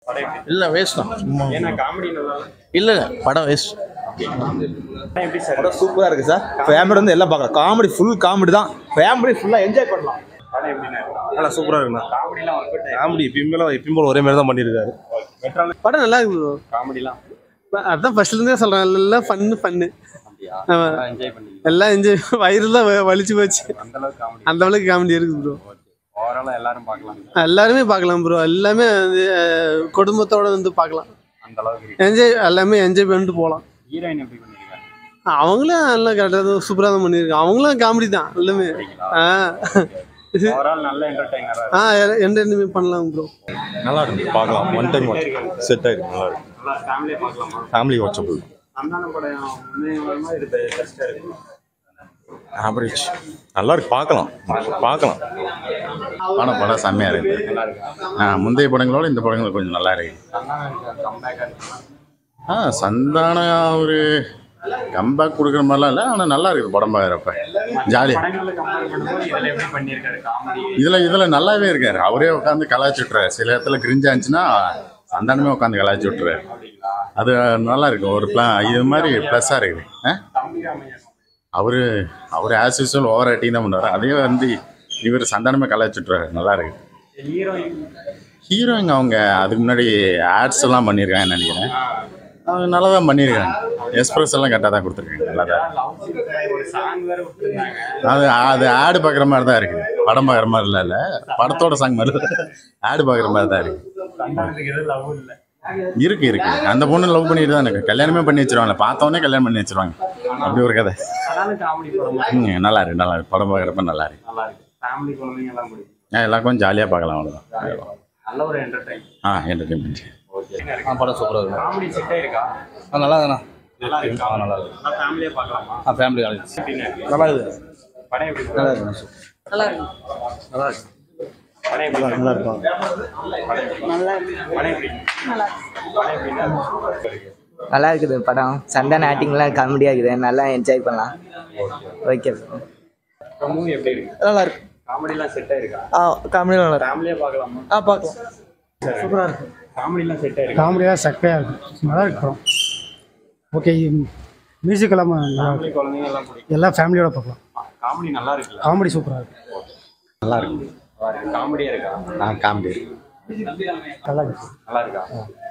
இல்லை வேஸ்ட் தான் சும்மா. ஏன்னா காமெடி நல்லா இல்லை படம் வேஸ்ட். எப்படி சார்? படம் சூப்பராக இருக்குது சார். ஃபேமிலி வந்து எல்லாம் பார்க்கலாம். காமெடி ஃபுல் காமெடி தான். ஃபேமிலி ஃபுல்லாக என்ஜாய் பண்ணலாம். படம் எப்படின்னா நல்லா சூப்பராக இருக்குண்ணா. காமெடிலாம் ஒர்க் அவுட் காமெடி எப்பயும் போல ஒரே மாதிரி தான் பண்ணியிருக்காரு. படம் நல்லா இருக்கு ப்ரோ. காமெடிலாம் அதான் ஃபர்ஸ்ட்லேருந்தே சொல்கிறேன், எல்லாம் ஃபன்னு. என்ஜாய் பண்ணி எல்லாம் என்ஜாய், வயிறுலாம் வலிச்சு போச்சு. அந்த அளவுக்கு காமெடி அந்த அளவுக்கு காமெடி இருக்குது ப்ரோ. ஓவராலாக எல்லாரும் பார்க்கலாம். எல்லாருமே பார்க்கலாம் ப்ரோ. எல்லாமே வந்து குடும்பத்தோட வந்து பார்க்கலாம். அந்த அளவுக்கு இருக்கு. என்ஜாய், எல்லாமே என்ஜாய் பண்ணிட்டு போகலாம். ஹீரோயின் எப்படி பண்ணிருக்காங்க? அவங்களும் எல்லாம் கரெக்டாக சூப்பராக தான் பண்ணியிருக்காங்க. அவங்களும் காமெடி தான் எல்லாமே. ஓவரால் நல்ல என்டர்டைனரா என்டர்டைன்மெண்ட் பண்ணலாம் ப்ரோ. நல்லா இருக்கு, பார்க்கலாம். ஒன் டைம் செட் ஆயிருக்கு. நல்லா இருக்கு. நல்லா ஃபேமிலியா பார்க்கலாமா? Family watchable. அந்தான படம் முன்னேறமா இது பெஸ்டா இருக்கு. ஆவரேஜ். நல்லா இருக்கு, பார்க்கலாம். படம் செம்மையாக இருக்குது. முந்தைய படங்களோட இந்த படங்கள் கொஞ்சம் நல்லா இருக்கு. சந்தான ஒரு கம்பேக் கொடுக்குற மாதிரிலாம் இல்லை, ஆனால் நல்லா இருக்குது படம் பார்க்குறப்ப. ஜாலியாக இதில் நல்லாவே இருக்காரு. அவரே உட்காந்து கலாய்ச்சி விட்டுறாரு. சில இடத்துல கிரிஞ்சா இருந்துச்சுன்னா சந்தானமே உட்காந்து கலாய்ச்சி விட்டுறாரு. அது நல்லா இருக்கு. ஒரு இது மாதிரி ப்ளஸ்ஸாக இருக்குது. அவர் ஆஸ் யூஸ்வல் ஓவர் ஆக்டிங் தான் பண்ணுவார். அதே வந்து இவர் சந்தானமே கலாய்ச்சி விட்டுறாரு. நல்லா இருக்கு. ஹீரோயிங் அவங்க அதுக்கு முன்னாடி ஆட்ஸ் எல்லாம் பண்ணியிருக்காங்கன்னு நினைக்கிறேன். அவங்க நல்லா தான் பண்ணியிருக்காங்க. எக்ஸ்பிரஸ் எல்லாம் கரெக்டாக தான் கொடுத்துருக்காங்க. நல்லா தான். அது ஆடு பார்க்குற மாதிரி தான் இருக்குது. படம் பார்க்குற மாதிரி இல்லை. படத்தோட சாங் மாதிரி ஆடு பார்க்குற மாதிரி தான் இருக்குது. இருக்கு. அந்த பொண்ணு லவ் பண்ணிட்டு தான் எனக்கு கல்யாணமே பண்ணி வச்சிருவாங்க. பார்த்தோன்னே கல்யாணம் பண்ணி வச்சிருவாங்க. அப்படி ஒரு கதை. நல்லா இருக்கு. படம் பார்க்குறப்ப நல்லா இருக்கு. எல்லாம் கொஞ்சம் ஜாலியாக பார்க்கலாம். அவ்வளோதான். என்டர்டைன்மெண்ட். படம் சூப்பராக இருக்கு. காமெடி செட்டே இருக்கா? நல்லா இருக்குண்ணா. நல்லா இருக்கா? நல்லா இருக்கு. ஃபேமிலியா பார்க்கலாமா? ஃபேமிலி நல்லா இருக்கு. படம் எப்படி நல்லா இருக்கு. நல்லா இருக்கு. நல்லா இருக்கு. படம் எப்படி நல்லா இருக்கும். படம் எப்படி நல்லா இருக்குது படம். சந்தான ஆக்டிங்லாம் காமெடியாக இருக்குது. நல்லா என்ஜாய் பண்ணலாம். ஓகே. மூவி எப்படி இருக்கு? நல்லா இருக்கு. காமெடிலாம் செட்டே இருக்கா? காமெடி நல்லா இருக்கு. ஃபேமிலியா பார்க்கலாமா? பார்க்கலாம். சூப்பராக இருக்கு. காமெடிலாம் செட்டே இருக்கா? காமெடியாக சக்கையாக இருக்குது. நல்லா இருக்கு படம். ஓகே. மியூசிக் எல்லாம் நல்லா ஃபேமிலி குழந்தைங்க எல்லாம் பிடிக்கும். எல்லாம் ஃபேமிலியோட பார்க்கலாம். காமெடி நல்லா இருக்குல்ல? காமெடி சூப்பராக இருக்கு. நல்லா இருக்கு. காமெடியா இருக்கா? காமெடி இருக்கு. நல்லா இருக்கு. நல்லா இருக்கா?